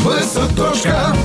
точка.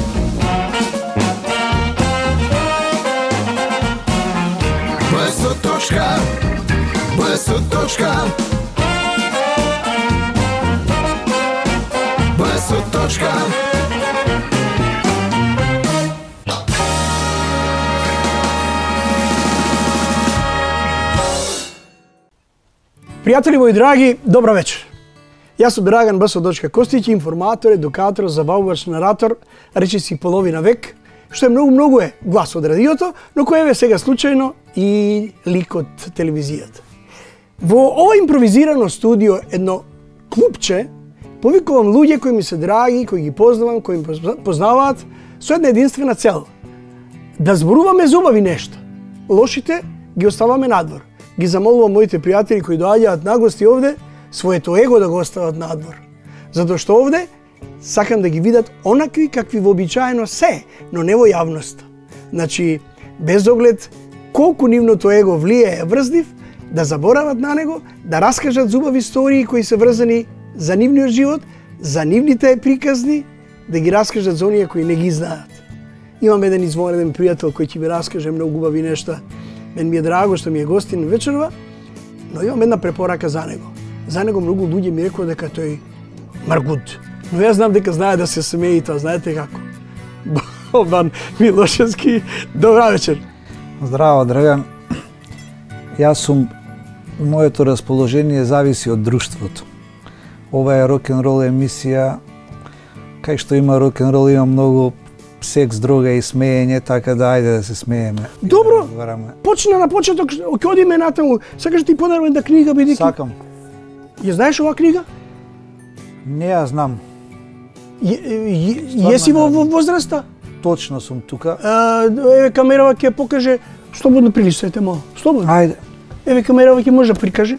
Пријатели мои драги, добра вечер. Јас сум Драган Б. Костиќ, информатор, едукатор, забавувач, наратор, речиси половина век, што е многу е глас од радиото, но кој е сега случајно и лик од телевизијата. Во ова импровизирано студио, едно клупче, повикувам луѓе кои ми се драги, кои ги познавам, кои ми познаваат, со една единствена цел. Да зборуваме за убави нешта. Лошите ги оставаме надвор. Ги замолувам моите пријатели кои доаѓаат на гости овде, своето его да го остават надвор. Затоа што овде сакам да ги видат онакви какви вообичаено се, но не во јавноста. Значи, без оглед колку нивното его влијае врз нив, да заборават на него, да раскажат зубави истории кои се врзани за нивниот живот, за нивните приказни, да ги раскажат за оние кои не ги знаат. Имам еден извонреден пријател кој ќе ви раскаже многу убави нешта. Мен ми е драго што ми е гостин вечерва, но имам една препорака за него. За него многу луѓе ми рекоа дека тој маргуд. Но јас знам дека знае да се смее и тоа, знаете како. Бобан Милошевски, добра вечер. Здраво, Драган. Јас сум, моето расположение зависи од друштвото. Ова е рок-н-рол емисија, кај што има рок-н-рол, има многу секс, дрога и смеење, така да ајде да се смееме. Добро, почна на почеток, ќе одиме натаму. Сакаш ти подарам една книга, бидејќи? Сакам. Ја знаеш оваа книга? Не ја знам. Јеси во возраста? Точно сум тука. Еве камерава ќе покаже, слободно прилистајте мало. Слободно. Ајде. Еве камерава ќе може да прикаже.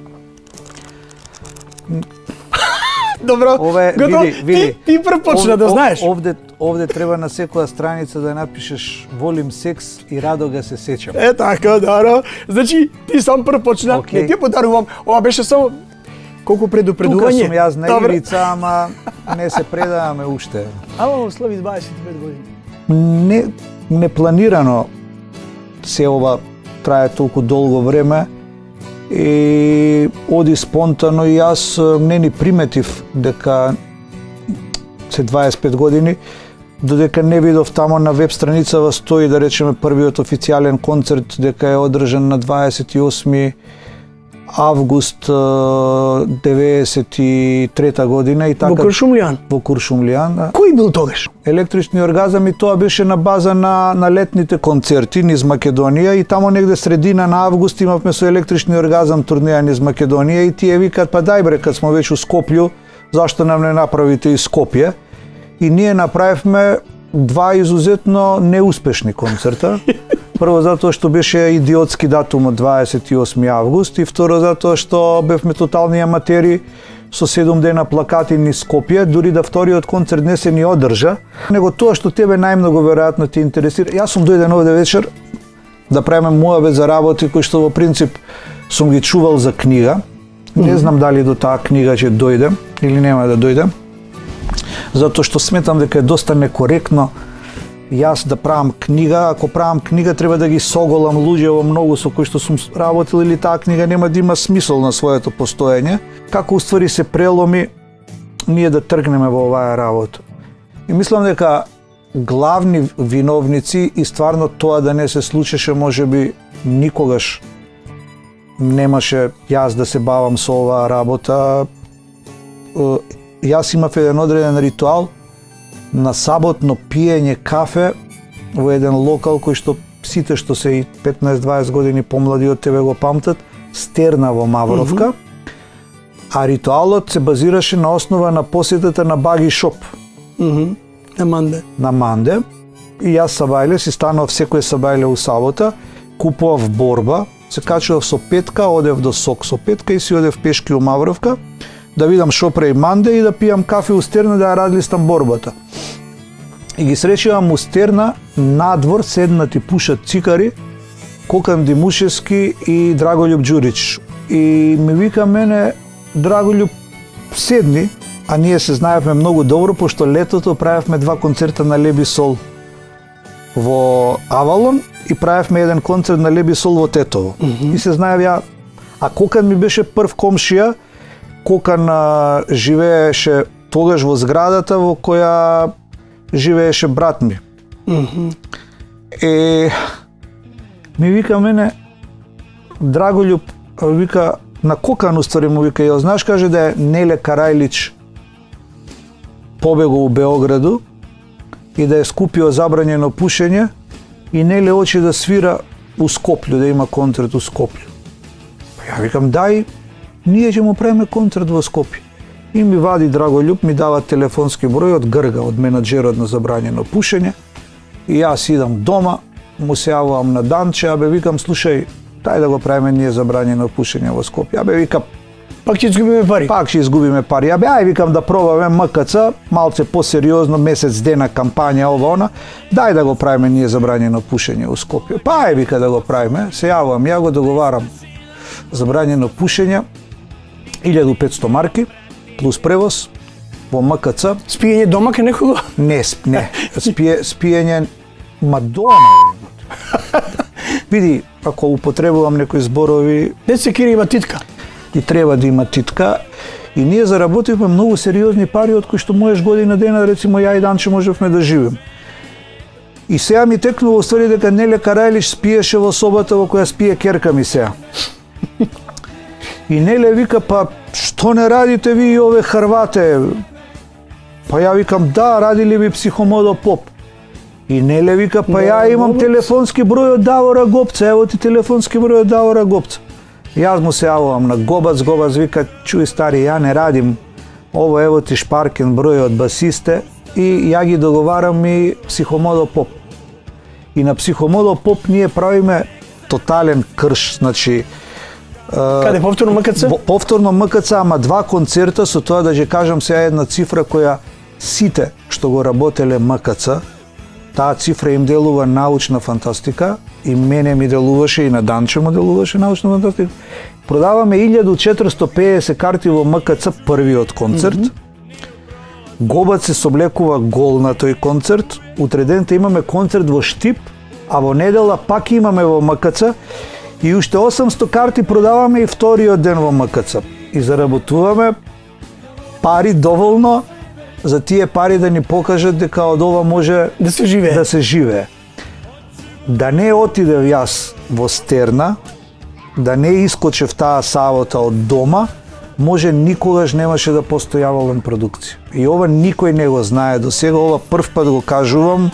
Добро, види. Ти прв почна да знаеш. Овде треба на секоја страница да напишеш волим секс и радо га се сеќам. Така, да. Значи, ти сам прв почна, не ти подарувам. Ова беше само колку предупредување. Тука сум јас на игрица, ама не се предаваме уште. Ама слави 25 години. Непланирано се ова трае толку долго време и оди спонтано и јас не ни приметив дека се 25 години, додека не видов тамо на веб страницава стои, да речеме, првиот официјален концерт дека е одржан на 28 август 93 година и така. Во Куршумлијан. Во Куршумлијан, да. Кој бил тогаш? Електрични оргазам, и тоа беше на база на летните концерти низ Македонија и тамо негде средина на август имавме со електрични оргазам турнеја низ Македонија и тие викаат па дај бре, кад смо веќе у Скопје, зашто нам не направите и Скопје? И ние направивме два изузетно неуспешни концерта. Прво затоа што беше идиотски датум од 28 август и второ затоа што бевме тотални аматери со 7 дена плакати низ Скопје, дури да вториот концерт не се ни одржа, него тоа што тебе најмногу веројатно ти интересира. Јас сум дојден овде вечер да правиме муабет за работи кои што во принцип сум ги чувал за книга. Не знам дали до таа книга ќе дојдем или нема да дојдем, затоа што сметам дека е доста некоректно јас да правам книга. Ако правам книга, треба да ги соголам луѓе во многу со кои што сум работил, или таа книга нема да има смисол на своето постоење. Како уствари се преломи ние да тргнеме во оваа работа. И мислам дека главни виновници и стварно тоа да не се случеше, можеби никогаш немаше јас да се бавам со оваа работа. Јас имав еден одреден ритуал на саботно пиење кафе во еден локал кој што сите што се и 15-20 години помлади од тебе го памтат, Стерна во Мавровка. А ритуалот се базираше на основа на посетата на Баги Шоп. На Манде. На Манде. И јас сабајле си станав секој сабајле у сабота, купував борба, се качував со петка, одев до Сок со петка и си одев пешки у Мавровка да видам шо прави Манде и да пијам кафе у Стерна да ја разлистам борбата. И ги сречувам у Стерна, надвор седнати пушат цикари, Кокан Димушевски и Драголјуб Ѓурич. И ми вика мене, Драголјуб, седни, а ние се знаевме многу добро, пошто летото правевме 2 концерта на Леби Сол во Авалон и правевме еден концерт на Леби Сол во Тетово. И се знаев ја, а Кокан ми беше прв комшија, Кокан живееше тогаш во зградата во која живееше брат ми. Ми вика мене, Драголюб, вика, на Кокан уствари му вика, ја знаеш, каже да е Неле Карајлич побегол у Београду и да е скупио забранjeno пушење и Неле очи да свира у Скопју, да има концерт у Скопју. Па ја викам, дај, ние ќе му правиме концерт во Скопје. И ми вади Драголюб, ми дава телефонски број од Грга, од менаџерот на забранjeno пушење. И јас идам дома, му се јавувам на Данче, абе викам, слушај, дај да го правиме ние забранjeno пушење во Скопје. Абе вика, пак ќе изгубиме пари. Пак ќе изгубиме пари. Абе ај викам да пробаме МКЦ, малце посериозно, месец дена кампања ова она. Дај да го правиме ние забранjeno пушење во Скопје. Па ај вика да го правиме. Се јавувам, ја го договарам забранjeno пушење 1500 марки плюс превоз во МКЦ. Спиење дома кај некого? Не. Спиење Мадона. Види, ако употребувам некои зборови, Не се кири има титка. И треба да има титка. И ние заработивме многу сериозни пари, од кои што можеш година дена, рецимо ја и Данче можевме да живеем. И сега ми текнува ствари дека Неле Карајлич спиеше во собата во која спие керка ми сега. И Неле вика, па што не радите ви и ове Хрвате? Па ја викам, да, радили би Психомодо Поп. И Неле вика, па ја имам телефонски број од Давора Гопца, ево ти телефонски број од Давора Гопца. Јас му се јавувам на Гобац, Гобац вика, чуј стари, ја не радим, ово ево ти шпаркен број од басисте и ја ги договарам и Психомодо Поп. И на Психомодо Поп ние правиме тотален крш, значи Каде повторно МКЦ? Повторно МКЦ, ама 2 концерта, со тоа да ќе кажам сега една цифра која сите што го работеле МКЦ, таа цифра им делува научна фантастика и мене ми делуваше и на Данче му делуваше научна фантастика. Продаваме 1450 карти во МКЦ првиот концерт. Гобац се соблекува гол на тој концерт. Утре денте имаме концерт во Штип, а во недела пак имаме во МКЦ и уште 800 карти продаваме и вториот ден во МКЦ. И заработуваме пари доволно за тие пари да ни покажат дека од ова може да се живее. Да се живее. Да не отидев јас во Стерна, да не искочев таа сабота од дома, може никогаш немаше да постои Авалон продукција. И ова никој не го знае до сега, ова прв пат го кажувам.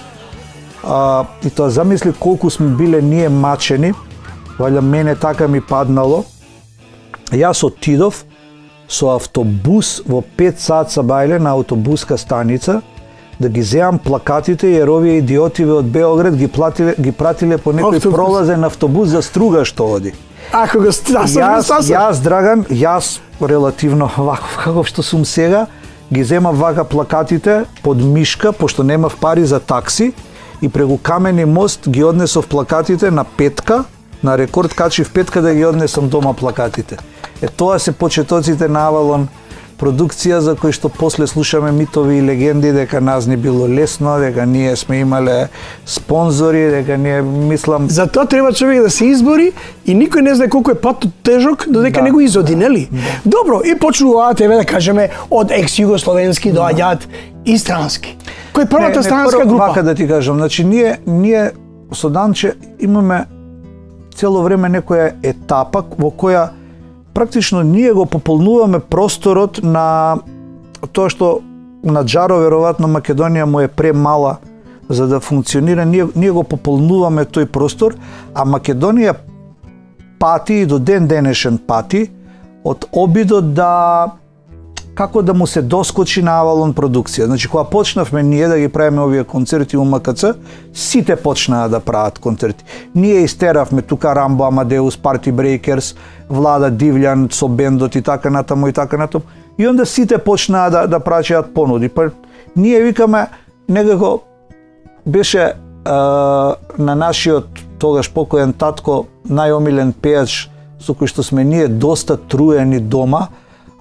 И тоа замисли колку сме биле ние мачени, валја мене така ми паднало. Јас отидов со автобус во 5 сат са бајле на автобуска станица да ги земам плакатите, jer овие идиотиве од Београд ги пратиле по некој пролазен автобус за Струга што оди. Ако го Јас Драган, јас релативно ваков каков што сум сега, ги земав вака плакатите под мишка, пошто немав пари за такси, и преку Камени мост ги однесов плакатите на Петка, на Рекорд качив Петка да ги однесам дома плакатите. Тоа се почетоците на Авалон продукција за кои што после слушаме митови и легенди дека нас не било лесно, дека ние сме имале спонзори, дека ние мислам... За тоа треба човек да се избори и никој не знае колку е патот тежок додека не го изоди, нели? Добро, и почнуваат, еве да кажеме, од екс-југословенски доаѓаат и странски. Кој е првата странска група? Вака да ти кажам, значи ние со Данче имаме цело време некоја етапа во која практично ние го пополнуваме просторот на тоа што на Джаро веројатно Македонија му е премала за да функционира, ние го пополнуваме тој простор, а Македонија пати и до ден денешен пати од обидот да како да му се доскочи на Авалон продукција. Значи кога почнавме ние да ги правиме овие концерти у МКЦ, сите почнаа да прават концерти. Ние истеравме тука Рамбо Амадеус, Парти Брейкерс, Влада Дивљан со бендот и така натаму и така натаму. И онда сите почнаа да праќаат понуди. Па ние викаме некако беше на нашиот тогаш покоен татко најомилен пејач со кој што сме ние доста труени дома,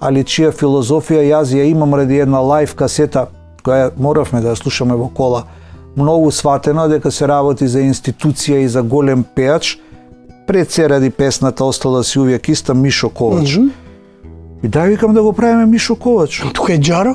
али чија филозофија јас ја имам ради една лайв касета која моравме да ја слушаме во кола. Многу сватено дека се работи за институција и за голем пеач. Пред се ради песната остала си увек иста Мишо Ковач. И дај викам да го правиме Мишо Ковач. Тука е Джаро?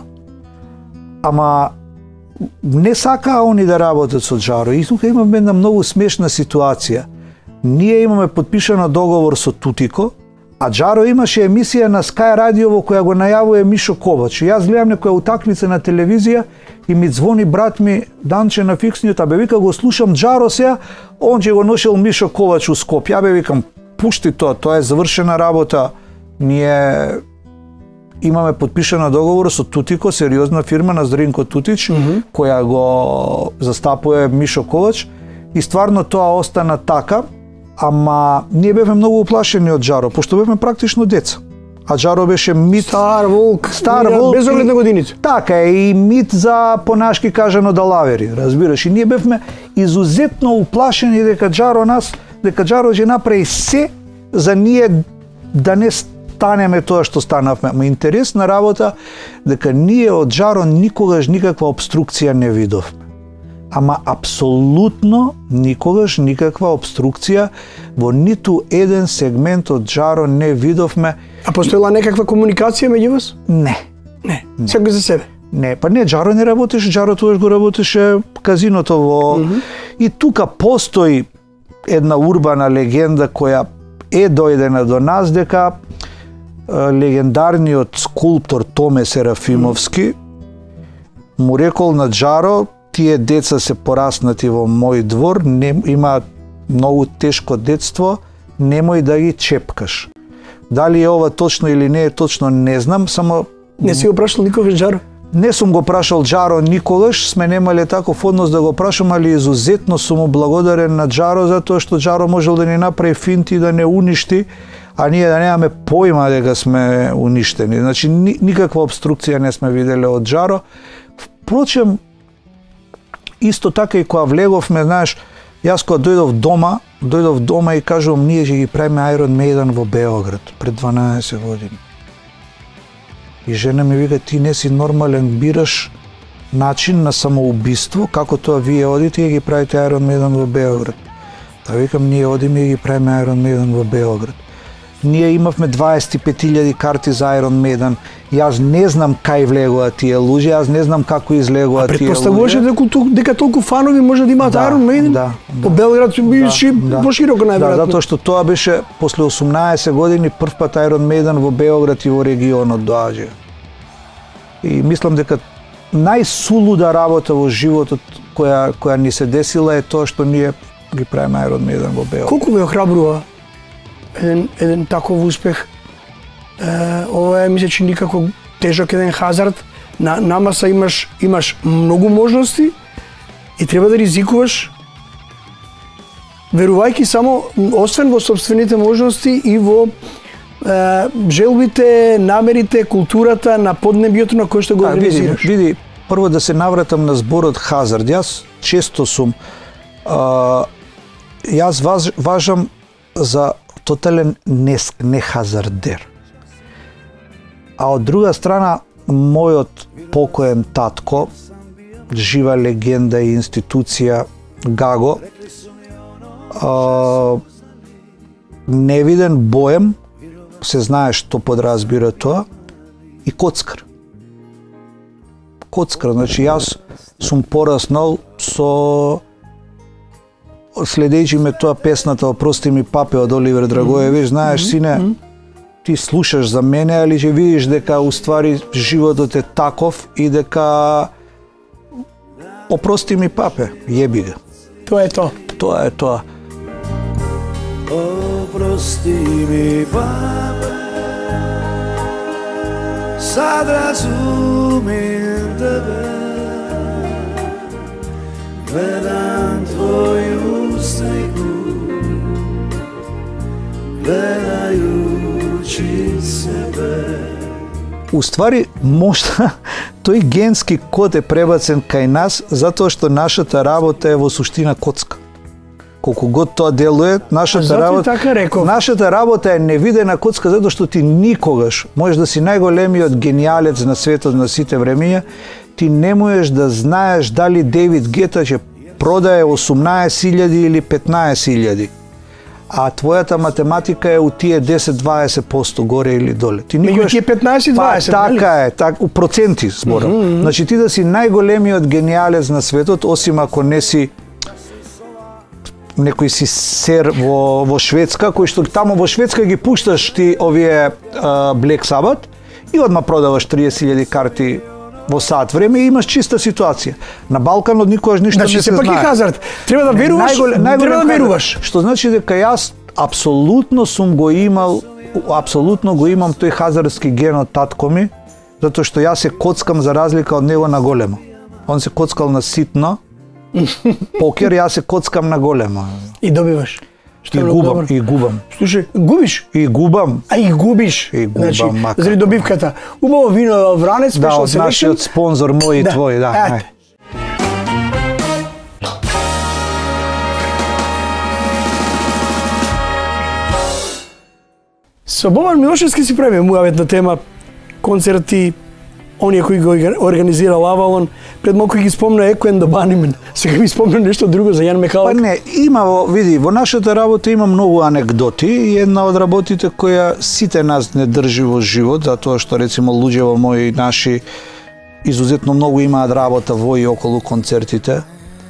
Ама не сакаа они да работат со Джаро. И тука имаме една многу смешна ситуација. Ние имаме подпишано договор со Тутико, а Джаро имаше емисија на Sky Radio во која го најавува Мишо Ковач. И јас гледам некоја утакмица на телевизија и ми звони брат ми Данче на фиксниот, бе вика го слушам Джаро сега, он ќе го ношел Мишо Ковач у Скопје. Бе викам пушти тоа е завршена работа. Ние имаме подпишано договор со Тутико, сериозна фирма на Здринко Тутич, која го застапува Мишо Ковач и стварно тоа остана така, ама ние бевме многу уплашени од Джаро, пошто бевме практично деца. А Джаро беше мит... Стар волк, без оглед на годините. Така е, и мит за понашки кажано да лавери, разбираш. И ние бевме изузетно уплашени дека Джаро ќе направи се за ние да не станеме тоа што станавме. Ма интересна работа дека ние од Джаро никогаш никаква обструкција не видовме. Ама апсолутно никогаш никаква обструкција во ниту еден сегмент од Джаро не видовме. А постоела некаква комуникација меѓу вас? Не. Не. Секој за себе? Не, па не, Джаро не работеше, Джаро тогаш го работеше казиното во... И тука постои една урбана легенда која е дојдена до нас дека легендарниот скулптор Томе Серафимовски му рекол на Джаро: тие деца се пораснати во мој двор, имаат многу тешко детство, немој да ги чепкаш. Дали е ова точно или не е точно, не знам, само... Не си го прашал никогаш Джаро? Не сум го прашал Джаро никогаш, сме немале таков однос да го прашам, али изузетно сум му благодарен на Джаро, затоа што Джаро можел да ни направи финти и да не уништи, а ние да немаме појма дека сме уништени. Значи, никаква обструкција не сме виделе од Джаро. Впрочем, исто така и кога влеговме, знаеш, јас кога дојдов дома и кажувам, ние ќе ги правиме Iron Maiden во Београд пред 12 години. И жена ми вика: ти не си нормален, бираш начин на самоубиство, како тоа вие одите и ги правите Iron Maiden во Београд. Та викам, ние одиме и ги правиме Iron Maiden во Београд. Ние имавме 25.000 карти за Iron Maiden. Јас не знам кај влегува тие луѓе, јас не знам како излегува тие луѓе. Предпоставуваше дека толку фанови може да имаат Iron Maiden? По Белград се биеше пошироко најверојатно. Да, затоа што тоа беше после 18 години прв пат Iron Maiden во Београд и во регионот доаѓа. И мислам дека најсулуда работа во животот која ни се десила е тоа што ние ги правиме Iron Maiden во Београд. Колку ве охрабрува еден таков успех? Ова е, мисля, че никако тежок еден хазард. На маса имаш многу можности и треба да ризикуваш, верувајќи само, освен во собствените можности, и во желбите, намерите, културата на поднебјето на кој што го организираш. Види, прво да се навратам на зборот хазард. Јас често сум, јас важам за тотален нехазардер. А од друга страна, мојот покоен татко, жива легенда и институција Гаго, невиден боем, се знае што подразбира тоа, и коцкар. Коцкар, значи јас сум пораснал со, следејќи ме тоа песната "Опрости ми папе" од Оливер Драгоевич, знаеш, сине, ти слушаш за мене, али ќе видиш дека уствари животот е таков и дека опрости ми папе, јеби га. Тоа е тоа. Тоа е тоа. Oprosti mi pape, sad razumem tebe, gledam tvoju sliku, gledajući sebe. Уствари, можда тој генски код е пребацен кај нас затоа што нашата работа е во суштина коцка. колку год тоа делуе, така нашата работа е невидена коцка, затоа што ти никогаш можеш да си најголемиот гениалец на светот на сите времења, ти не можеш да знаеш дали Дейвид Гета ќе продае 18.000 или 15.000. А твојата математика е у тие 10-20% горе или доле. Ти никогаш тие 15-20, така е, така у проценти зборам. Значи ти да си најголемиот гениалец на светот, осим ако не си некој си сер во Шведска, кој што таму во Шведска ги пушташ ти овие Black Sabbath и одма продаваш 30.000 карти во сат време и имаш чиста ситуација. На Балканот никогаш ништо не се знае. Значи сепак е хазард. Треба да веруваш, треба да веруваш. Што значи дека јас апсолутно го имам тој хазардски ген од татко ми, затоа што јас се коцкам за разлика од него на големо. Он се коцкал на ситно, покер, јас се коцкам на големо. И добиваш. И губам. Слушај, губиш? И губам. А и губиш. И губам, значи, мака. заради добивката. Убаво вино Вранец, да, од нашиот спонзор мој и твој, да. Со Бобан Милошевски си правиме муавет на тема концерти, оние кои го организирал Авалон, пред малку ги спомна Еко and the Bunnymen. Сега ми спомна нешто друго за Јан Михалок. Па не, види, во нашата работа има многу анекдоти и една од работите која сите нас не држи во живот, затоа што рецимо луѓе мои наши изузетно многу имаат работа во и околу концертите.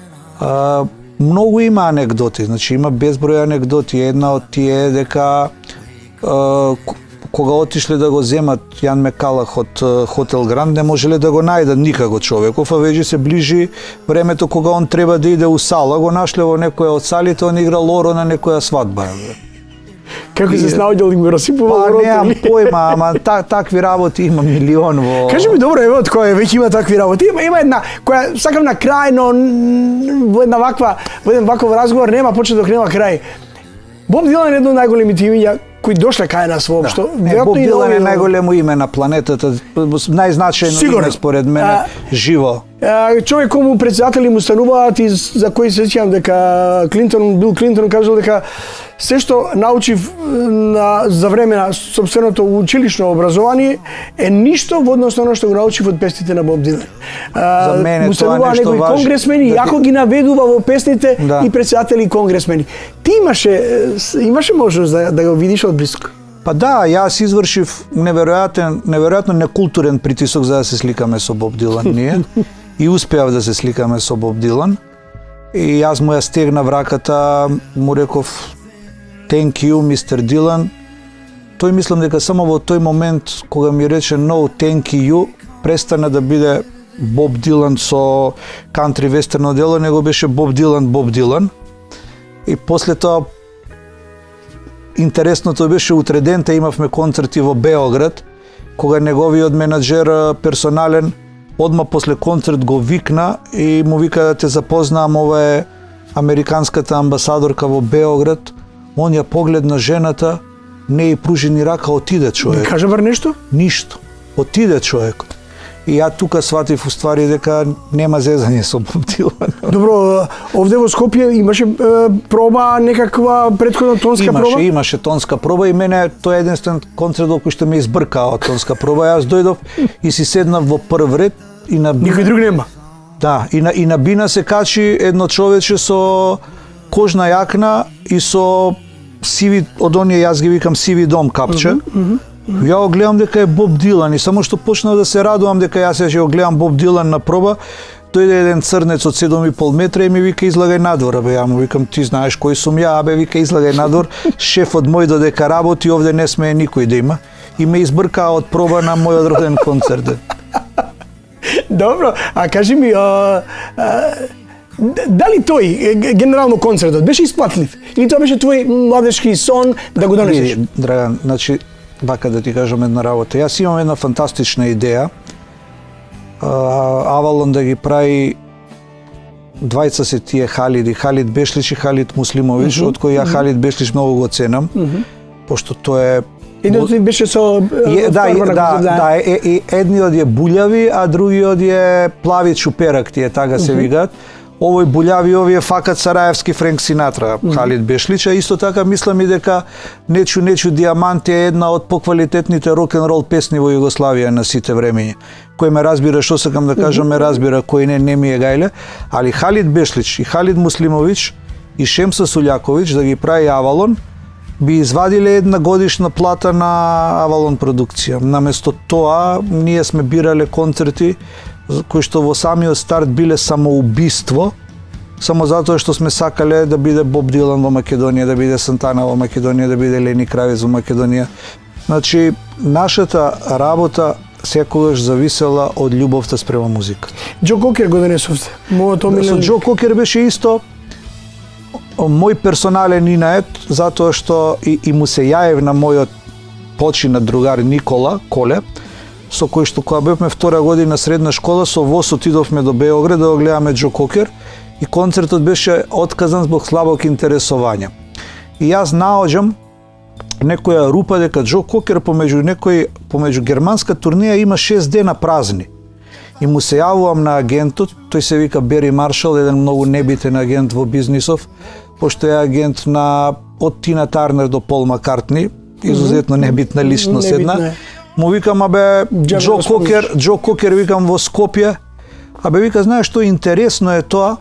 Многу има анекдоти, значи има безброј анекдоти. Една од тие е дека кога отишле да го земат Јан Мекалах од Хотел Гранд, не можеле да го најдат никако човеков, а веќе се ближи времето кога он треба да иде у сала, го нашле во некоја од салите, он игра Лоро на некоја свадба. Како се снаоѓал и го расипувал Лорото? Па немам појма, ама такви работи има милион во... Кажи ми, добро, ево од која веќе има такви работи. Има една која сакам на крај, но во еден ваков разговор нема почеток, нема крај. Боб Дилан е едно од најголемите имиња кои дошле кај нас воопшто. Боб Дилан е најголемо име на планетата, најзначајно име според мене, живо. Човек кој му председатели му стануваат и за кој се сеќавам дека Бил Клинтон кажал дека се што научив за време на сопственото училишно образование е ништо во однос на оно што го научив од песните на Боб Дилан. За мене тоа нешто некои важно. конгресмени, јако ги наведува во песните и председатели и конгресмени. Ти имаше можност да го видиш од близко? Па да, јас извршив неверојатно некултурен притисок за да се сликаме со Боб Дилан ние и успеав да се сликаме со Боб Дилан. И јас му ја стегнав раката, му реков thank you, Mr. Дилан. Тој мислам дека само во тој момент кога ми рече no, thank you, престана да биде Боб Дилан со кантри вестерно дело, него беше Боб Дилан. И после тоа интересното беше утредента имавме концерти во Београд, кога неговиот менаџер персонален одма после концерт го викна и му вика да те запознаам, ова е американската амбасадорка во Београд. Он ја погледна жената, не ја пружи ни рака, отиде човек. Не кажа бар нешто? Ништо. Отиде човекот. И ја тука сватив уствари дека нема зезање со Боб Дилан. Добро, овде во Скопје имаше проба, некаква претходна тонска проба? Имаше тонска проба и мене тој е единствен концерт кој што ме избркаа од тонска проба. Јас дојдов и си седнав во прв ред и на бина... Никој друг нема? Да, и на бина се качи едно човече со кожна јакна и со сиви, од оние јас ги викам сиви дом капче. Ја го гледам дека е Боб Дилан и само што почнав да се радувам дека јас ќе го гледам Боб Дилан на проба, дојде еден црнец од 7,5 метра и ми вика излагај надвор. Ја му викам ти знаеш кој сум ја, вика излагај надвор, шефот мој додека работи овде не смее никој да има и ме избркаа од проба на мојот роден концерт. Добро, а кажи ми, дали тој, генерално концертот, беше исплатлив? Или тоа беше твој младешки сон да го донесеш? Драган, значи, вака да ти кажам една работа. Јас имам една фантастична идеја. Авалон да ги прави двајца се тие Халиди, Халид Бешлич и Халид Муслимович, од кој ја Халид Бешлич многу го ценам, пошто тој е... Едниот беше со... едниот е булјави, а другиот е плави чуперак, тие така се викаат. овој буљави овие факат Сараевски Френк Синатра, Халид Бешлич, а исто така мислам и дека Нечу Диамант е една од поквалитетните рок-н-рол песни во Југославија на сите времења. Кој ме разбира што сакам да кажам, ме разбира, кој не ми е гајле, али Халид Бешлич и Халид Муслимовиќ и Шемса Сулјаковиќ да ги прави Авалон, би извадиле една годишна плата на Авалон продукција. Наместо тоа, ние сме бирале концерти кои што во самиот старт биле самоубиство, само затоа што сме сакале да биде Боб Дилан во Македонија, да биде Сантана во Македонија, да биде Лени Кравец во Македонија. Значи, нашата работа секогаш зависела од љубовта спрема музика. Џо Кокер го донесовте. Со Џо Кокер беше исто мој персонален инает, затоа што и му се јаев на мојот починат другар Никола Коле, со кој што кога бевме втора година средна школа, со воз отидовме до Београд да го гледаме Џо Кокер и концертот беше отказан због слабок интересување. И јас наоѓам некоја рупа дека Џо Кокер помеѓу германска турнеја има 6 дена празни. И му се јавувам на агентот, тој се вика Бери Маршал, еден многу небитен агент во бизнисов, пошто е агент од Тина Тарнер до Пол Маккартни, изузетно небитна личност една. Му викам, Џо Кокер, викам во Скопје, вика, знаеш што интересно е тоа,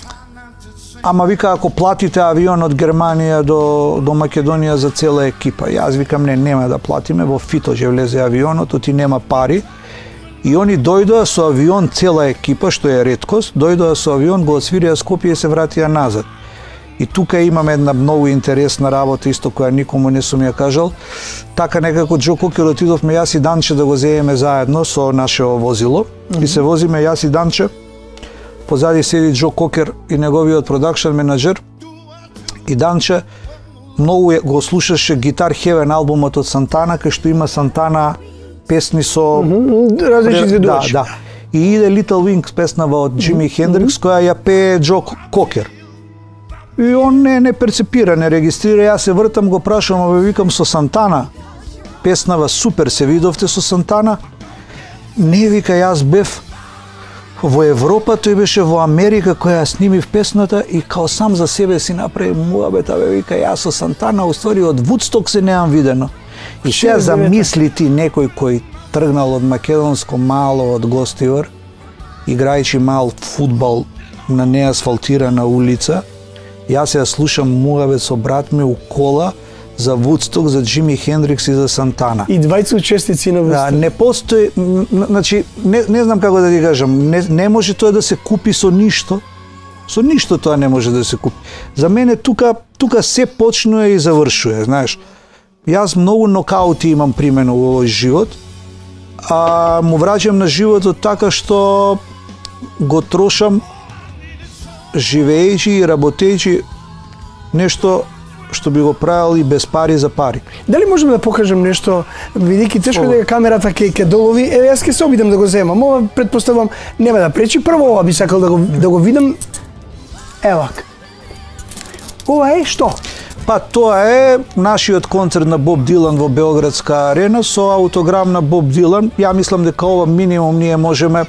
ама вика, ако платите авион од Германија до Македонија за цела екипа. Јас викам, нема да платиме, во Фито ќе влезе авионот, оти нема пари. И они дојдоа со авион, цела екипа, што е реткост, дојдоа со авион, го освирија Скопје и се вратија назад. И тука имаме една многу интересна работа, исто која никому не сум ја кажал. Така некако Џо Кокер отидовме јас и Данче да го земеме заедно со нашето возило. И се возиме јас и Данче. Позади седи Џо Кокер и неговиот продакшн менеджер. И Данче многу го слушаше Гитар Хевен албумот од Сантана, кај што има Сантана песни со различни изведувачи. Да. И иде Little Wings песнава од Джими Хендрикс која ја пее Џо Кокер. И он не перцепира, не регистрира, јас се вртам, го прашам, викам со Сантана, песнава супер, се видовте со Сантана? Не, вика, јас бев во Европа, тој беше во Америка која ја снимив песната и као сам за себе си направи муабета, вика, јас со Сантана, уствари од Вудсток се неам видено. И сега замисли ти некој кој тргнал од македонско мало од Гостивар, играјќи мал фудбал на неасфалтирана улица, јас ја слушам муабет со брат ми у кола за Вудсток, за Джими Хендрикс и за Сантана. И двајца учесници на Вудсток. Да, не постои, значи, не знам како да ти кажам, не може тоа да се купи со ништо. Со ништо тоа не може да се купи. За мене тука се почнува и завршува, знаеш. Јас многу нокаути имам примено во овој живот, а му враќам на животот така што го трошам живеејќи и работејќи нешто што би го правил и без пари за пари. Дали можеме да покажем нешто, бидејќи тешко дека камерата ќе долови, јас ќе се обидам да го земам. Ова претпоставувам нема да пречи. Прво ова би сакал да го видам. Евак. Ова е што? Па тоа е нашиот концерт на Боб Дилан во Београдска арена со аутограм на Боб Дилан. Ја мислам дека ова минимум ние можеме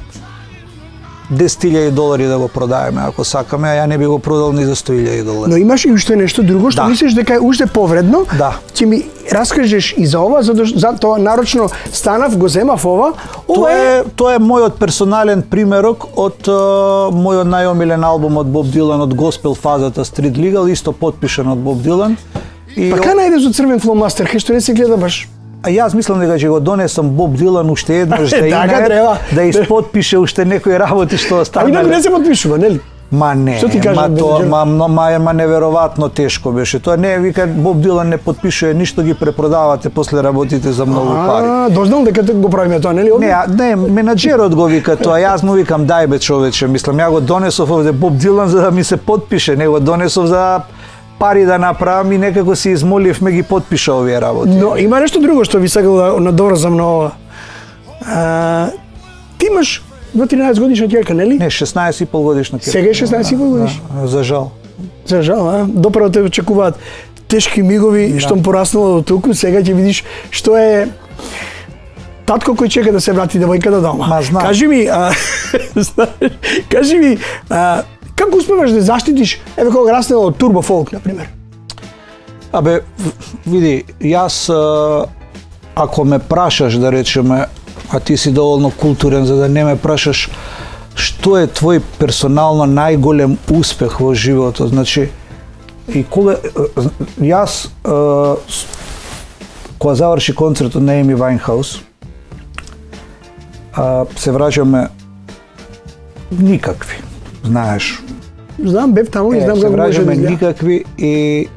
$10,000 да го продаеме, ако сакаме, а ја не би го продал ни за $100,000. Но имаш и уште нешто друго што мислиш дека е уште повредно? Да. Ќе ми раскажеш и за ова, затоа нарочно станав, го земав ова. Тоа е мојот персонален примерок од мојот најомилен албум од Боб Дилан, од Госпел фазата Street Legal, исто потпишан од Боб Дилан. Па кај најдеш од црвен фломастер, кај што не се гледа баш? А јас мислам дека ќе го донесам Боб Дилан уште еднаш да има, да испотпише уште некои работи што останале. А инаку не се потпишува, нели? Ма не, ма неверојатно тешко беше. Тоа не, вика, Боб Дилан не потпишува ништо, ги препродавате после работите за многу пари. Дознал дека го правиме тоа, нели? Не, менаџерот го вика тоа, јас му викам дај бе човече, мислам, ја го донесов овде Боб Дилан за да ми се потпише, не го донесов за пари да направам и некако се измолив ме ги потпиша овие работи. Но има нешто друго што ви сакал да надоврзам на ова. Ти имаш 13 годишна ќерка, нели? Не, 16,5 годишна ќерка. Сега е 16,5 годишна? Да, за жал. За жал, Допрево те очекуваат тешки мигови, штом пораснала до туку, сега ќе видиш што е татко кој чека да се врати девојка до дома. Ма знам. Кажи ми, Како успеваш да заштитиш, еве кога раснела од турбо фолк, на пример? Абе, види, јас, ако ме прашаш, да речеме, а ти си доволно културен за да не ме прашаш, што е твој персонално најголем успех во животот? Значи, и кога јас кога заврши концертот на Еми Вајнхаус, се враќаме никакви, знаеш. Знам, бев таму и знам како може да изгледа. Никакви и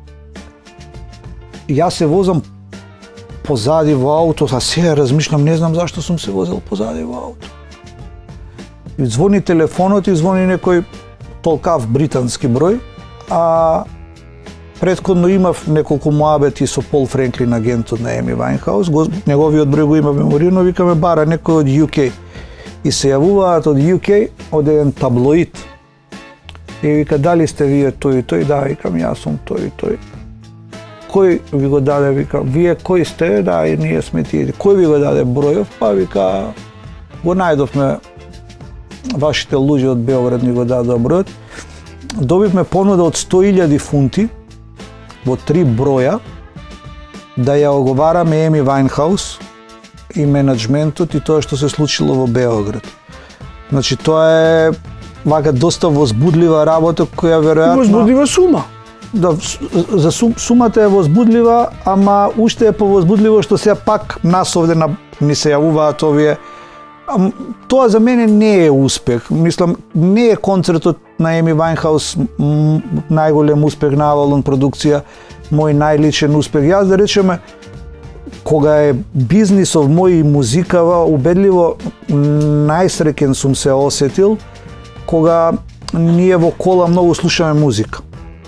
јас се возам позади во ауто, а сега размишлам, не знам зашто сум се возел позади во ауто. И звони телефонот и звони некој толкав британски број, а претходно имав неколку муабети со Пол Френклин, агентот на Еми Вајнхаус, неговиот број го има меморирано, викаме бара некој од UK. И се јавуваат од UK, од еден таблоид. И вика, дали сте вие тој и тој? Да, викам, јас сум тој и тој. Кој ви го даде, вика, вие кој сте? Да, и ние сме тие. Кој ви го даде бројов? Па вика, го најдовме, вашите луѓе од Београд ни го дадоа бројот. Добивме понуда од 100.000 фунти во 3 броја да ја оговараме Еми Вајнхаус и менеджментот и тоа што се случило во Београд. Значи, тоа е вака доста возбудлива работа која веројатно... Возбудлива сума. Да, за сумата е возбудлива, ама уште е повозбудливо што сега пак нас овде ни се јавуваат овие. Тоа за мене не е успех. Мислам, не е концертот на Еми Вајнхаус најголем успех на Авалон продукција, мој најличен успех. Јас да речеме, кога е бизнисов мој и музикава, убедливо најсреќен сум се осетил кога ние во кола многу слушаме музика.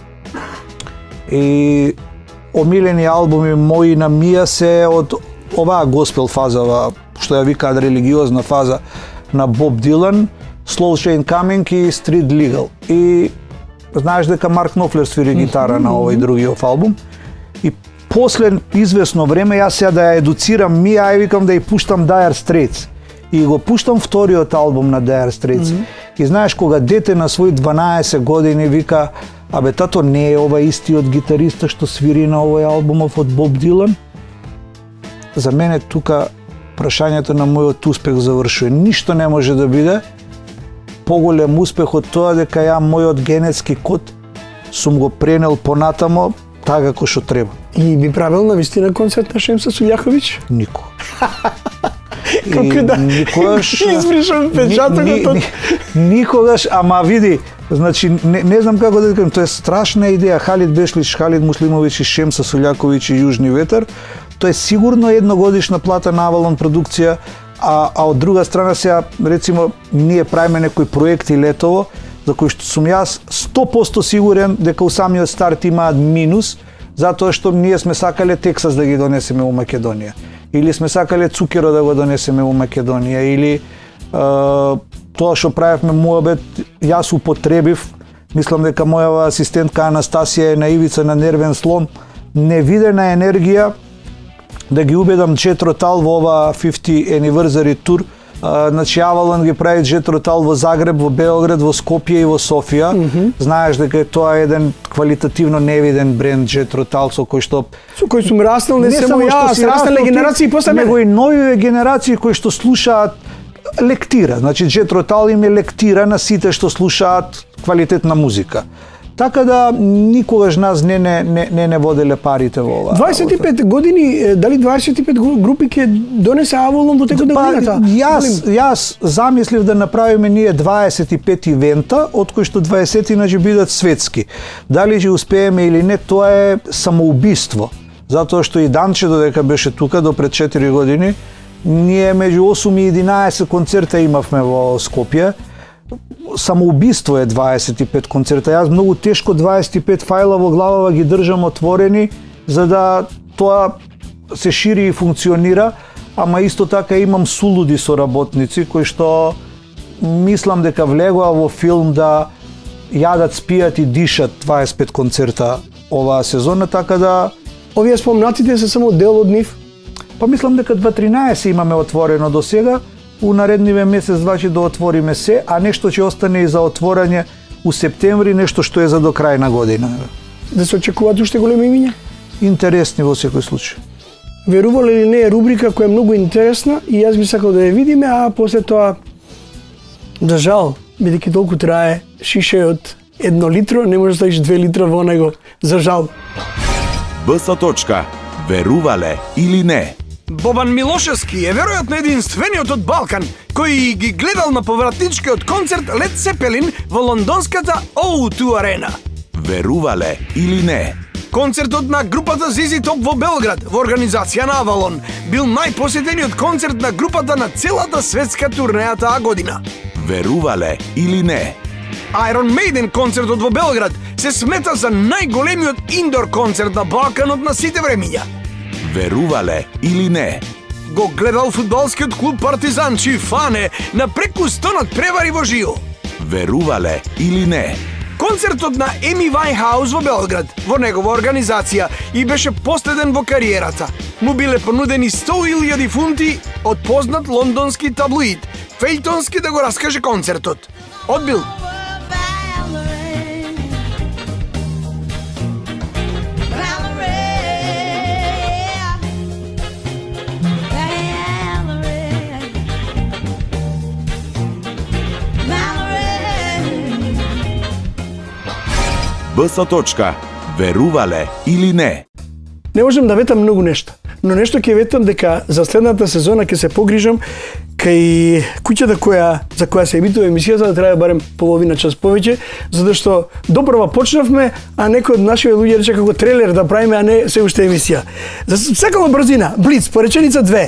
И омилени албуми мои на Мија се од оваа госпел фазава, што ја викаат религиозна фаза, на Боб Дилан, Slow Train Coming и Street Legal. И знаеш дека Марк Knopfler свири гитара на овој другиот албум. И после извесно време јас сега да ја едуцирам Мија, викам да ја пуштам Dire Straits. И го пуштам вториот албум на Dire Straits. И знаеш, кога дете на своји 12 години вика, абе тато, не е ова истиот гитариста што свири на овој албумов од Боб Дилан? За мене тука прашањето на мојот успех завршува. Ништо не може да биде поголем успех од тоа дека ја мојот генетски код сум го пренел понатамо така како што треба. И би правил на вистина концерт на Шемса Сулјаховиќ? Никој. Како да никогаш избришам печатокот. Никогаш, ама види, значи не знам како да кажам, тоа е страшна идеја. Халид Бешлич, Халид Муслимовиќ и Шемса Сулјаковиќ и Јужни ветар. Тоа е сигурно едногодишна плата на Авалон продукција, а од друга страна сега, рецимо, ние правиме некои проекти летово, за кои што сум јас 100% сигурен дека у самиот старт имаат минус, затоа што ние сме сакале Тексас да ги донесеме у Македонија. Или сме сакале цукеро да го донесеме у Македонија, или тоа што правевме муабет, јас употребив, мислам дека мојава асистентка Анастасија е на ивица на нервен слом, невидена енергија да ги убедам Jet Rotal во ова 50 anniversary тур. Значи Авалон ги прави Jet Rotal во Загреб, во Београд, во Скопје и во Софија. Знаеш дека тоа е еден квалитативно невиден бренд Jet Rotal со кој што сум раснал, не само јас, раснале генерации после мене. Него и нови генерации кои што слушаат лектира. Значи Jet Rotal им е лектира на сите што слушаат квалитетна музика. Така да никогаш нас не воделе парите во ова. 25 години, дали 25 групи ќе донесе Авалон во текот на годината? Јас замислив да направиме ние 25 ивента, од кои што 20 ќе бидат светски. Дали ќе успееме или не, тоа е самоубиство. Затоа што и Данче додека беше тука до пред 4 години, ние меѓу 8 и 11 концерта имавме во Скопје. Самоубиство е 25 концерта. Јас многу тешко 25 фајла во главава ги држам отворени за да тоа се шири и функционира, ама исто така имам сулуди соработници кои што мислам дека влегоа во филм да јадат, спијат и дишат 25 концерта оваа сезона, така да овие спомнатите се само дел од нив. Па мислам дека 13 имаме отворено до сега. У наредниве месец-два ќе да отвориме се, а нешто ќе остане и за отворање у септември нешто што е за до крај на година. Да се очекуваат уште големи имиња? Интересни во секој случај. Верувале или не е рубрика која е многу интересна и јас би сакал да ја видиме, а после тоа да жал, бидејќи толку трае шише од 1 литро, не може да ставиш 2 литра во него, за жал. БС. Верувале или не? Бобан Милошевски е веројатно единствениот од Балкан кој ги гледал на повратничкиот концерт Лед Сепелин во лондонската O2 арена. Верувале или не? Концертот на групата ZZ Top во Белград во организација на Авалон бил најпосетениот концерт на групата на целата светска турнеја таа година. Верувале или не? Iron Maiden концертот во Белград се смета за најголемиот индор концерт на Балканот на сите времиња. Верувале или не? Го гледал фудбалскиот клуб Партизан, чиј фан е на преку 100 надпревари во живо. Верувале или не? Концертот на Еми Вајнхаус во Белград, во негова организација, и беше последен во кариерата. Му биле понудени 100.000 фунти од познат лондонски таблоид, фејтонски да го раскаже концертот. Одбил. БС. Верувале или не? Не можам да ветам многу нешта, но нешто ќе ветам дека за следната сезона ќе се погрижам кај куќата за која се емитува емисијата да трае барем половина час повеќе, затоа што допрва почнавме, а некој од нашите луѓе рече како трейлер да правиме, а не се уште емисија. За секала брзина, блиц, пореченица 2.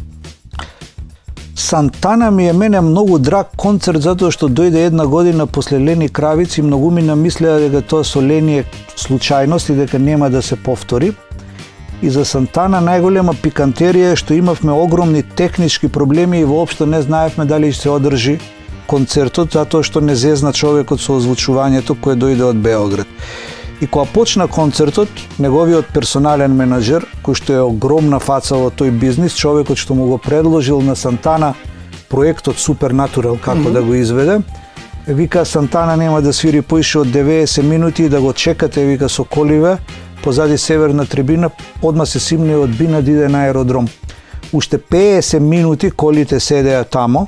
Сантана ми е мене многу драг концерт затоа што дојде една година после Лени Кравиц и многу ми намислеа дека тоа со Лени е случајност и дека нема да се повтори. И за Сантана најголема пикантерија е што имавме огромни технички проблеми и воопшто не знаевме дали ќе се одржи концертот затоа што не зезна човекот со озвучувањето кој дојде од Београд. И кога почна концертот, неговиот персонален менаџер, кој што е огромна фаца во тој бизнис, човекот што му го предложил на Сантана проектот Supernatural како да го изведе, вика Сантана нема да свири поише од 90 минути и да го чекате, вика, со коливе позади северна трибина, одма се симне од бина да иде на аеродром. Уште 50 минути колите седеа тамо.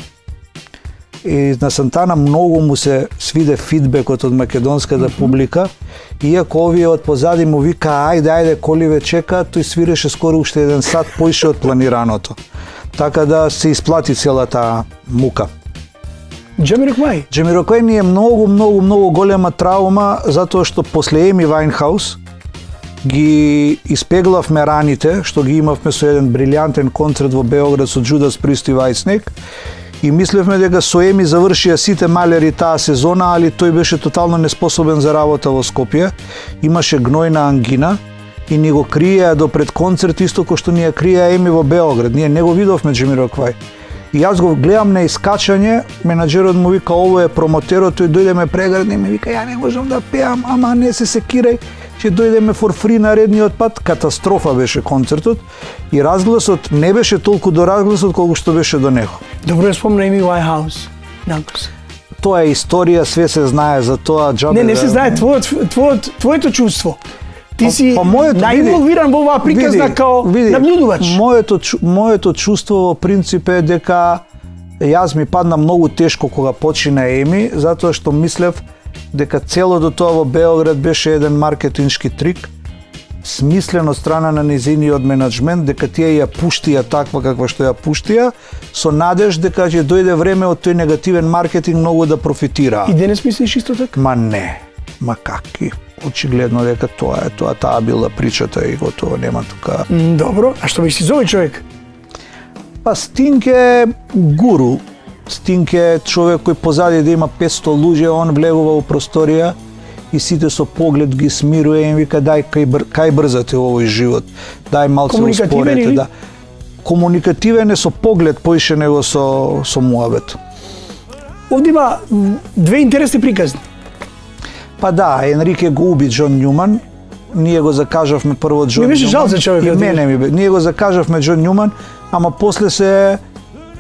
И на Сантана многу му се свиде фидбекот од македонската публика, иако овие од позади му вика ајде коливе чека, тој свиреше скоро уште 1 сат поише од планираното. Така да се исплати целата мука. Джамироквај ни е многу голема траума затоа што после Еми Вајнхаус ги испеглавме раните што ги имавме со еден брилјантен концерт во Београд со Judas Priest и Whitesnake. И мислевме дека со Еми завршија сите малери таа сезона, али тој беше тотално неспособен за работа во Скопје. Имаше гнојна ангина и ни го криеа до пред концерт исто кој што ни ја криеа Еми во Београд. Ние не го видовме Джамироквај. И јас го гледам на искачање, менаџерот му вика ово е промотерот, тој дојде ме преградни, ми вика ја не можам да пеам, ама не се секирај, ќе дојдеме for free наредниот пат. Катастрофа беше концертот и разгласот не беше толку до разгласот колку што беше до него. Добро е спомна Еми Вајнхаус. Тоа е историја, све се знае за тоа. Не се знае твоето чувство. Ти си најинволвиран во оваа приказна као наблюдувач. Моето чувство во принцип е дека јас ми падна многу тешко кога почина Еми, затоа што мислев дека целото тоа во Београд беше еден маркетиншки трик, смислен од страна на низиниот менаџмент, дека тие ја пуштија таква каква што ја пуштија, со надеж дека ќе дојде време од тој негативен маркетинг многу да профитира. И денес мислиш исто така? Ма не, ма каки. Очигледно дека таа била причата и готово, нема тука. Добро, а што мислиш за овој човек? Па Стинг е гуру. Стинг е човек кој позади да има 500 луѓе, он влегува во просторија и сите со поглед ги смирува и им вика дај кај брзате во овој живот. Дај малце успорете, да. Комуникативен е со поглед поише него со муабет. Овде има две интересни приказни. Па да, Енрике го уби Џон Њуман. Ние го закажавме прво Џон Њуман. Ми беше жал за човекот. И мене ми бе. Ние го закажавме Џон Њуман, ама после се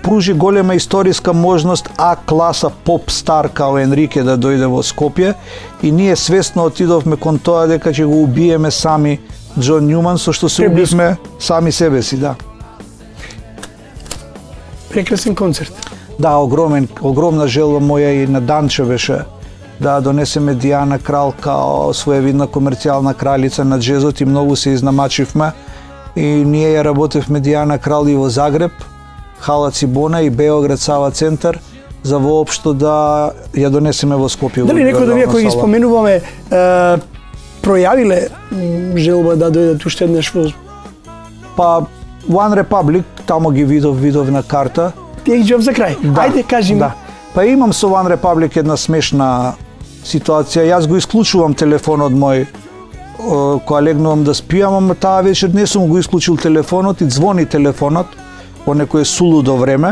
пружи голема историска можност А класа поп стар као Енрике да дојде во Скопје и ние свесно отидовме кон тоа дека ќе го убиеме сами Џон Њуман, со што се убивме сами себе си, да. Прекрасен концерт. Да, огромна желба моја и на Данче беше да донесеме Дијана Крал као своевидна комерцијална кралица на джезот и многу се изнамачивме. И ние ја работевме Дијана Крал и во Загреб, Хала Цибона и Београд Сава центар за воопшто да ја донесеме во Скопје. Дали некој од овие кои ги споменуваме пројавиле желба да дојдат уште еднаш во... Па One Republic, тамо ги видов на карта. Тие ги за крај. Да, Ајде кажи ми. Да. Па имам со One Republic една смешна ситуација. Јас го исклучувам телефонот мој кога легнувам да спијам, ама таа вечер не сум го исклучил телефонот и звони телефонот по некое сулудо време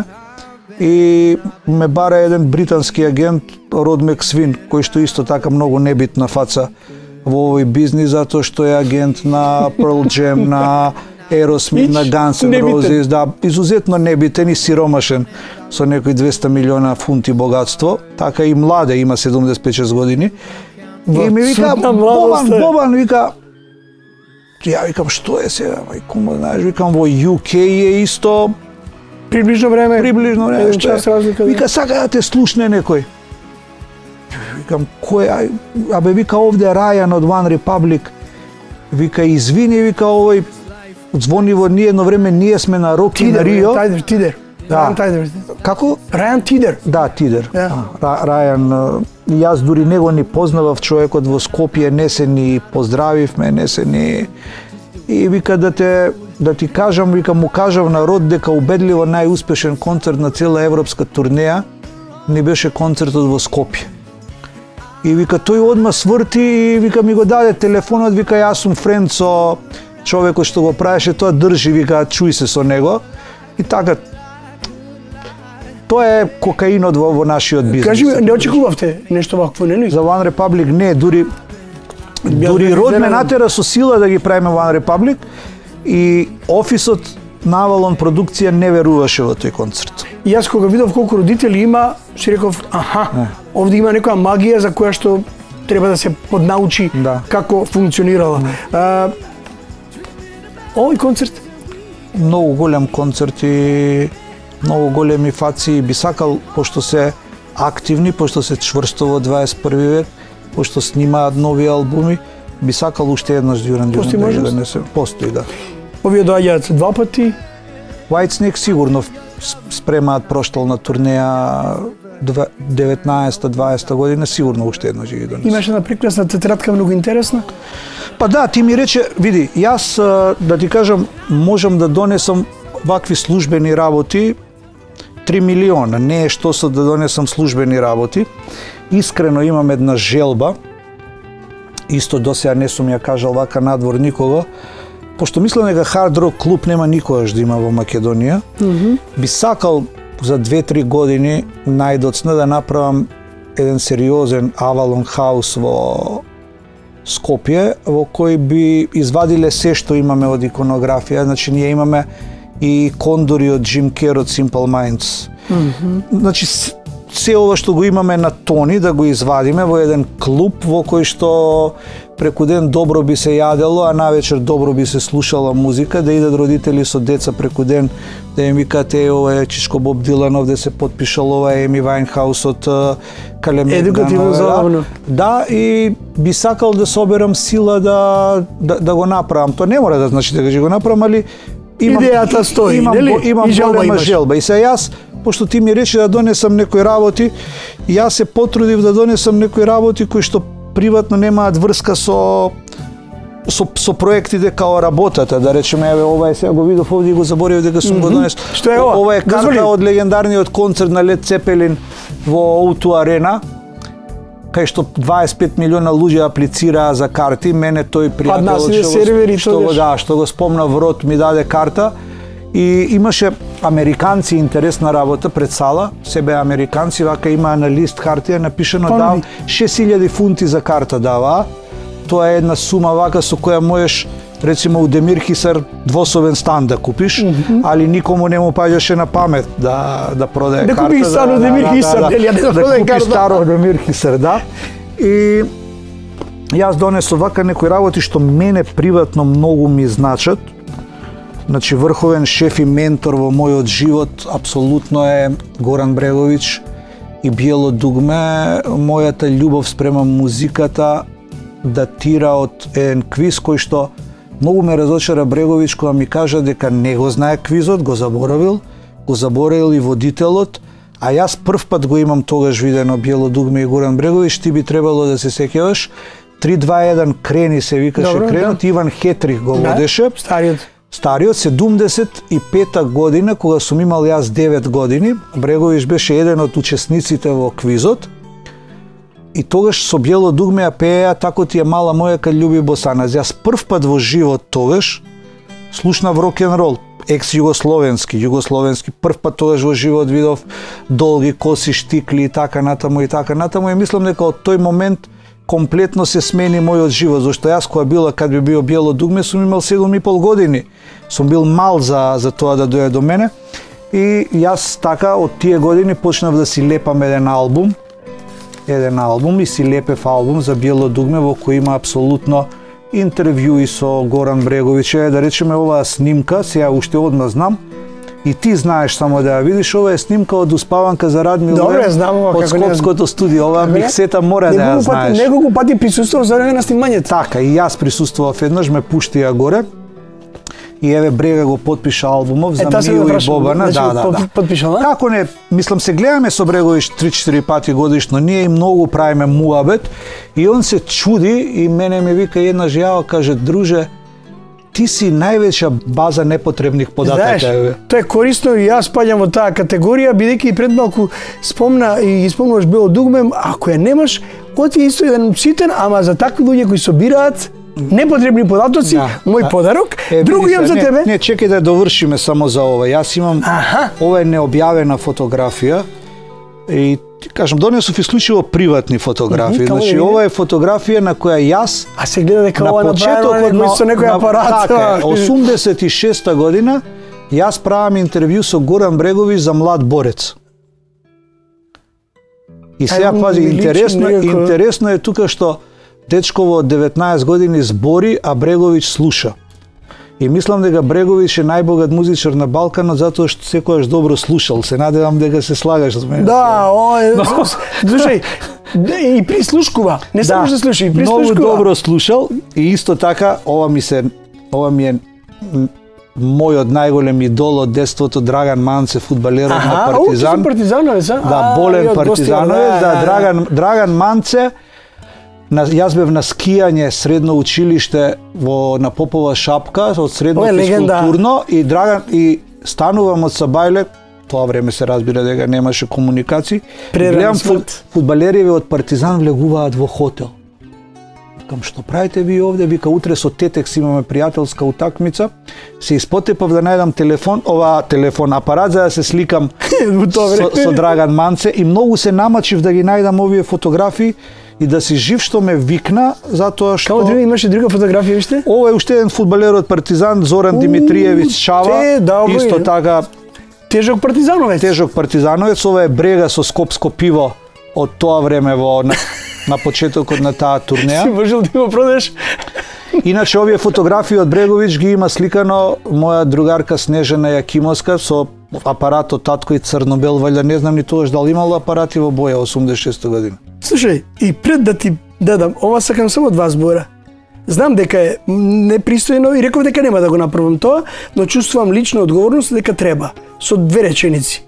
и ме бара еден британски агент Род Максвин, кој што исто така многу небитна фаца во овој бизнис, затоа што е агент на Pearl Jam, на Aerosmith, на Guns N' Roses, да, изузетно небитен и сиромашен, со некои 200 милиона фунти богатство, така и младе, има 75 години. И ми вика, Бобан, вика, ја викам, што е сега, мајкума, знаеш, викам, во UK е исто... Приближно време, што е? Вика, сака да те слушне некој. Викам, кој, абе, вика, овде Рајан од One Republic, вика, извини, вика, овој, звони во ние едно време, ние сме на Роки на Рио. Тидер. Да. Како? Рајан Тидер. Да, Тидер. Yeah. Рајан, јас дури него ни познавав, човекот во Скопје, не се ни поздравивме, не се ни... И вика да ти кажам, вика му кажав народ дека убедливо најуспешен концерт на цела европска турнеја ни беше концертот во Скопје. И вика тој одма сврти и вика ми го даде телефонот, вика јас сум френд со човекот што го правеше тоа, држи, вика, чуј се со него. И така, тоа е кокаинот во нашиот бизнес. Кажи ми, не очекувавте нешто вакво, нели? За One Republic не, дури Род ме натера со сила да ги правиме One Republic и офисот на Авалон продукција не веруваше во тој концерт. И јас кога видов колку родители има, си реков, овде има некоја магија за која што треба да се поднаучи како функционирала. Овој концерт? Многу голем концерт и многу големи фаци. Би сакал, пошто се активни, пошто се чврсто во 21 век, пошто снимаат нови албуми, би сакал уште еднаш Дюран да донесе. Постои, да. Овие доаѓаат два пати? Whitesnake сигурно спремаат проштална турнеја 19-20 година, сигурно уште еднаш ги донесе. Имаше една прекрасна тетрадка, многу интересна. Па да, ти ми рече, види, јас да ти кажам, можам да донесам вакви службени работи 3 милиона, не е што со да донесам службени работи. Искрено имам една желба, исто досега не сум ја кажал вака надвор никого, пошто мислам дека Hard Rock клуб нема никогаш да има во Македонија, би сакал за 2-3 години најдоцна да направам еден сериозен Авалон хаус во Скопје, во кој би извадиле се што имаме од иконографија. Значи, ние имаме и кондори од Jim Kerr од Simple Minds. Значи, се ова што го имаме на тони, да го извадиме во еден клуб во кој што преку ден добро би се јадело, а навечер добро би се слушала музика, да идат родители со деца преку ден, да им викат, ова е Чичко Боб Дилан, овде се подпишал, ова е Еми Вајнхаус од Калемегдан. Едукативно забавно. Да, и би сакал да соберам сила да го направам. Тоа не мора да значи дека ќе го направам, али идејата стои, нели? Имам голема желба. И се јас, пошто ти ми рече да донесам некои работи, јас се потрудив да донесам некои работи кои што приватно немаат врска со проектите као работата, да речеме, еве ова е сега го видов овде и го заборив дека сум го донес. Што е ова? Ова е карта од легендарниот концерт на Лед Цепелин во O2 Арена, кај што 25 милиона луѓе аплицираа за карти. Мене тој пријател што го спомна Врот ми даде карта и имаше американци интересна работа пред сала, себе американци, вака има на лист хартија напишано да 6000 фунти за карта дава. Тоа е една сума вака со која можеш рецимо у Демир Хисар двособен стан да купиш, али никому не му паѓаше на памет да продае карта. Да купиш стан у Демир Хисар, нели, да продаде карта. Да купиш старо Демир Хисар, да. И јас донесов вака некои работи што мене приватно многу ми значат. Значи, врховен шеф и ментор во мојот живот апсолутно е Горан Бреговиќ и Биело дугме. Мојата љубов спрема музиката датира од еден квиз кој што многу ме разочара Бреговиќ кога ми кажа дека не го знае квизот, го заборавил и водителот, а јас прв пат го имам тогаш видено Биело дугме и Горан Бреговиќ, ти би требало да се сеќаваш. 3-2-1 крени се викаше. Добро, кренот, да. Иван Хетрих го водеше. Стариот 75-та година, кога сум имал јас 9 години, Бреговиќ беше еден од учесниците во квизот. И тогаш со Биело дугме ја пееа "Тако ти е мала мојака љуби босаназ". Јас прв пат во живот тогаш слушнав рок-н-рол, југословенски. Прв пат тогаш во живот видов долги коси, штикли и така натаму и мислам дека од тој момент комплетно се смени мојот живот, зашто јас кога би био Биело дугме сум имал 7,5 години. Сум бил мал за тоа да дојде до мене и јас така од тие години почнав да си лепам еден албум и си лепев албум за Биело дугме во кој има апсолутно интервјуи со Горан Бреговиќ. Да речеме оваа снимка, сега уште одма знам, и ти знаеш само да ја видиш, ова е снимка од Успаванка за Радмил од Скопското студио. Ова миксета мора да ја знаеш. Неколку пати присуствував за време на снимањето. Така, и јас присуствував еднаш, ме пушти ја горе. И еве Брега го потпиша албумов за Мио и Бобана. Потпишал, како не, мислам се гледаме со Бреговиќ 3-4 пати годишно, ние и многу правиме муабет и он се чуди и мене ми вика еднаш јава, каже: "Друже, ти си највеća база непотребних података." Знаеш, тоа е корисно и јас спаѓам во таа категорија, бидејќи пред малку спомнуваш Биело дугме, ако ја немаш, оти исто еден ситен, ама за такви луѓе кои собираат непотребни податоци, мој подарок, друго имам за тебе. Не, чекај да довршиме само за ова. Јас имам, ова е необјавена фотографија и ти кажам, донесов исклучиво приватни фотографии. Значи, ова е фотографија на која јас се гледа дека ова направено со некој апарат. Така, 86-та година јас правам интервју со Горан Бреговиќ за Млад борец. И сега пази, интересно е тука што дечково од 19 години збори, а Бреговиќ слуша. И мислам дека Бреговиќ е најбогат музичар на Балканот затоа што секогаш добро слушал. Се надевам дека се слагаш со мене. Да, слушај, и прислушкува. Не само што слуша, и прислушкува. Многу добро слушал и исто така ова ми е мојот најголем идол од детството, Драган Манце, фудбалерот на Партизан. Партизановец, да, болен партизановец, да, Драган Манце. Јас бев на скијање средно училиште на Попова шапка од средно физкултурно и станувам од Сабајле, тоа време се разбира дека немаше комуникации. Гледам фудбалериви од Партизан влегуваат во хотел. Викам, што правите ви овде? Вика, утре со Тетекс имаме пријателска утакмица. Се испотепав да најдам апарат за да се сликам со Драган Манце и многу се намачив да ги најдам овие фотографии и да си жив што ме викна, затоа што... Како имаше друга фотографија уште? Ова е уште еден фудбалер од Партизан, Зоран Димитриевиќ Чава, исто така... Тежок партизановец, ова е Брега со скопско пиво од тоа време на почетокот на таа турнеја. Си можел да го продадеш? Иначе овие фотографии од Бреговиќ ги има сликано моја другарка Снежана Јакимовска со апаратот татко и црно-бел, валјда не знам ни тогаш дали имало апарати во боја 86 година. Слушај, и пред да ти дадам, ова сакам само 2 збора. Знам дека е непристојно и реков дека нема да го направам тоа, но чувствувам лична одговорност дека треба. Со 2 реченици.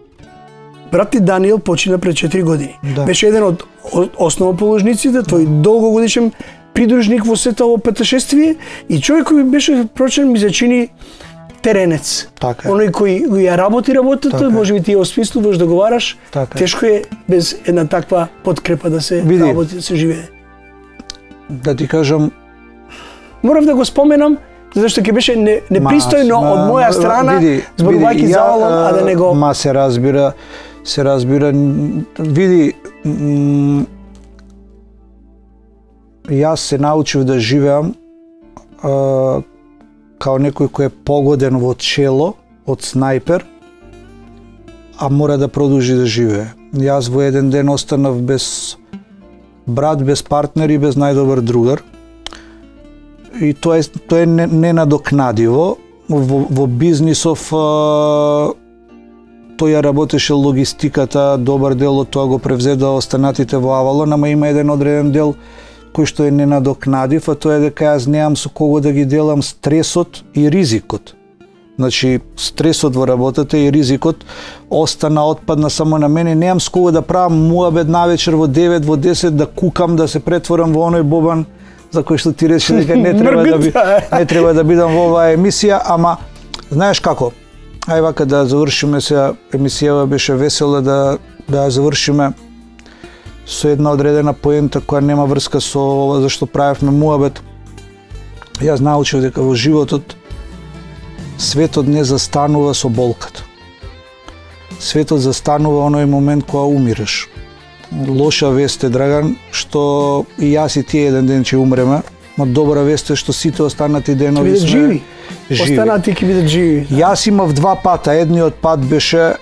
Брат ти Даниел почина пред 4 години. Да. Беше еден од основоположниците, тој долгогодишен придружник во сето ово патешествие и човек кој беше прочен ми се чини теренец. Така. Оној кој ја работи работата, така. Можеби ти ја осмислуваш, договараш, така. Тешко е без една таква подкрепа да се работи, да се живее. Да ти кажам, морав да го споменам, зашто ќе беше непристојно од моја страна, зборувајќи за Алон, а да не го... се разбира, види, јас се научив да живеам као некој кој е погоден во чело од снајпер, а мора да продолжи да живее. Јас во еден ден останав без брат, без партнер и без најдобар другар. И тоа е ненадокнадиво. Во бизнисов тој ја работеше логистиката, добар дел од тоа го превзеда останатите во Авалон, ама има еден одреден дел кој што е ненадокнадив, а тоа е дека јас немам со кого да ги делам стресот и ризикот. Значи, стресот во работата и ризикот отпадна само на мене. Немам с кого да правам муабет навечер во 9, во 10, да кукам, да се претворам во оној Бобан за кој што ти рече дека не треба да бидам во оваа емисија, ама знаеш како? Ај вака да завршиме се, емисијава беше весела, да ја завршиме со една одредена поента која нема врска со ова зашто правевме муабет. Јас научив дека во животот светот не застанува со болката. Светот застанува оној момент кога умираш. Лоша вест е, Драган, што и јас и тие еден ден ќе умреме, но добра вест е што сите останати денови сме живи. Останати ќе бидат живи. Јас имав два пата. Едниот пат беше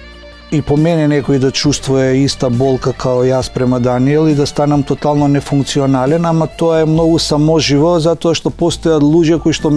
и по мене некој да чувствува иста болка као јас према Даниел и да станам тотално нефункционален, ама тоа е многу саможиво, затоа што постојат луѓе кои што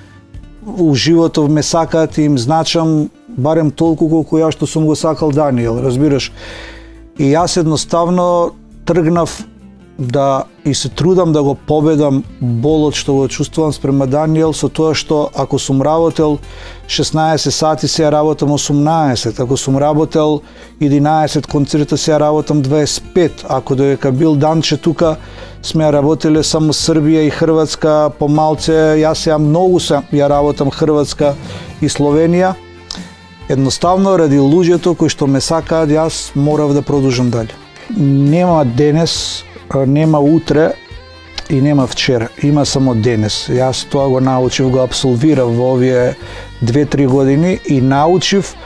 у животов ме сакаат и им значам барем толку колку ја што сум го сакал Даниел, разбираш? И јас едноставно тргнав да и се трудам да го победам болот што го чувствувам спрема Даниел со тоа што ако сум работел 16 сати се ја работам 18, ако сум работел 11 концерта се ја работам 25, ако додека бил Данче тука сме ја работеле само Србија и Хрватска, помалце јас ја многу ја работам Хрватска и Словенија. Едноставно ради луѓето кои што ме сакаат, јас морав да продолжам дале. Нема денес, нема утре и нема вчера. Има само денес. Јас тоа го научив, го апсолвирав во овие 2-3 години и научив,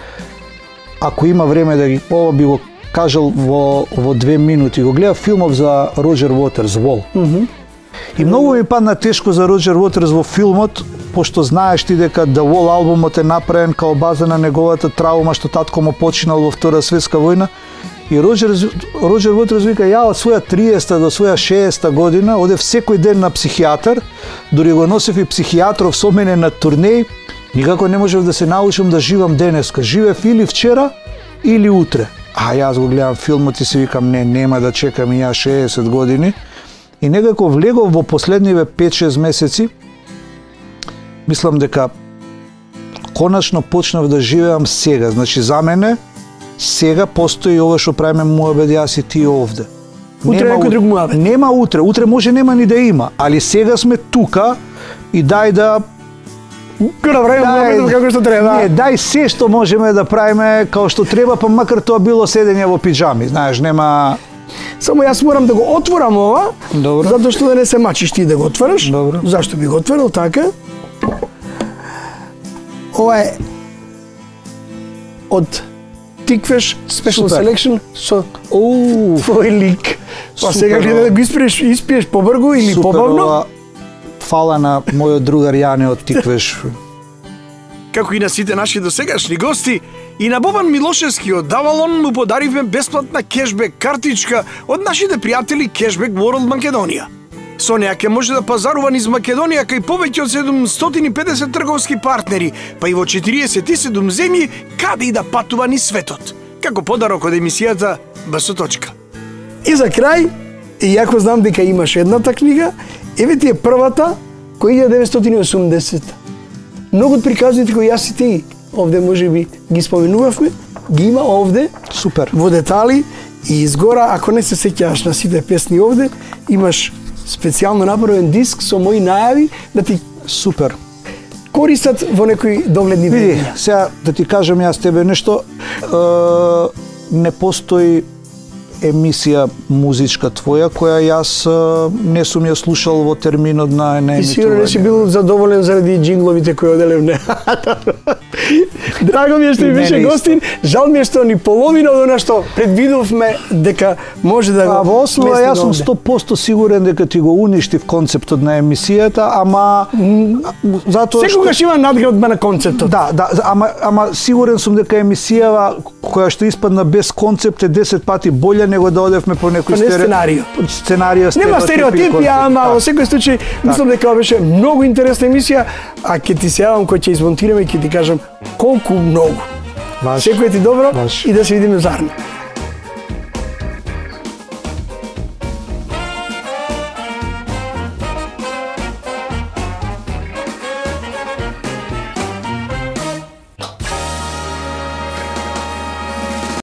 ако има време да ги, ова би го кажал во 2 минути. Го гледав филмов за Роџер Вотерс, Вол. И многу ми падна тешко за Роџер Вотерс во филмот, пошто знаеш ти дека The Wall албумот е направен као база на неговата траума што татко му починал во Втора светска војна. И Роџер Вотерс вика, ја од своја 30-та до своја 60-та година одев секој ден на психијатар, дури го носев и психијатров со мене на турнеи, никако не можев да се научам да живам денеска. Живев или вчера или утре. А јас го гледам филмот и си викам, нема да чекам и ја 60 години. И некако влегов во последниве 5-6 месеци, мислам дека конечно почнав да живеам сега. Значи за мене сега постои ова што правиме муабет јас и ти овде. Утре некој друг муабет. Нема утре, утре може нема ни да има, али сега сме тука и дај да направиме муабетот како што треба. Не, дај се што можеме да правиме како што треба, па макар тоа било седење во пиџами, знаеш, нема. Само јас морам да го отворам ова, Добро. затоа што да не се мачиш ти да го отвориш. Добро. Зашто би го отворил така? Ова е од Тиквеш Special Супер. Selection со твој лик. Па сега Супер, гледа да го испиеш побргу или Супер, побавно. ова фала на мојот другар Јане од Тиквеш. Како и на сите наши досегашни гости, и на Бобан Милошевски од Авалон му подаривме бесплатна кешбек картичка од нашите пријатели Кешбек World Македонија. Со неа ќе може да пазарува низ Македонија кај повеќе од 750 трговски партнери, па и во 47 земји каде и да патува низ светот. Како подарок од емисијата БС точка. И за крај, иако знам дека имаш едната книга, еве ти е првата која 1980. Многу од приказните кои јас и ти овде можеби ги споменувавме, ги има овде. Супер. Во детали и изгора, ако не се сеќаваш на сите песни овде, имаш специјално направен диск со мои најави да ти Супер. користат во некои догледни Види, времења. сега да ти кажам јас тебе нешто, не постои емисија музичка твоја, која јас не сум ја слушал во терминот на емитување. И сигурно не си бил задоволен заради джингловите кои оделе не. Драго ми е што ми беше гостин, жал ми е што ни половина од она што предвидовме дека може да го во основа јас сум 100% сигурен дека ти го уништив концептот на емисијата, ама затоа што секогаш има надградба на концептот. Да, ама сигурен сум дека емисијава која што испадна без концепт е 10 пати болја него да одевме по некој сценарија. Нема стереотипи, ама во секој случај мислам дека беше многу интересна емисија, а ќе ти се јавам кој ќе измонтираме и ќе ти кажам колку многу. Секој ти добро и да се видиме зарне.